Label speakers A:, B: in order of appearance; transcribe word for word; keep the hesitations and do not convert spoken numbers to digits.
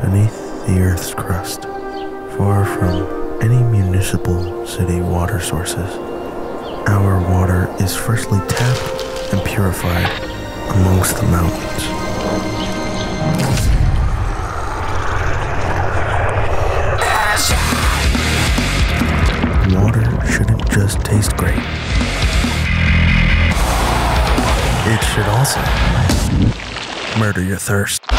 A: beneath the Earth's crust, far from any municipal city water sources. Our water is firstly tapped and purified amongst the mountains. Water shouldn't just taste great. It should also murder your thirst.